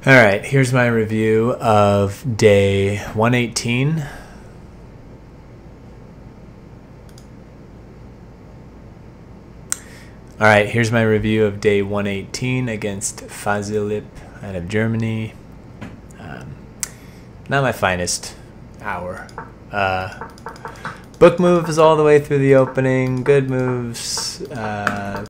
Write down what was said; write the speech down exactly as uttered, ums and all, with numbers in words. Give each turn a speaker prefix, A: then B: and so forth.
A: All right, here's my review of day one eighteen. All right, here's my review of day one eighteen against Fazilip out of Germany. Um, not my finest hour. Uh, book moves all the way through the opening. Good moves. Uh,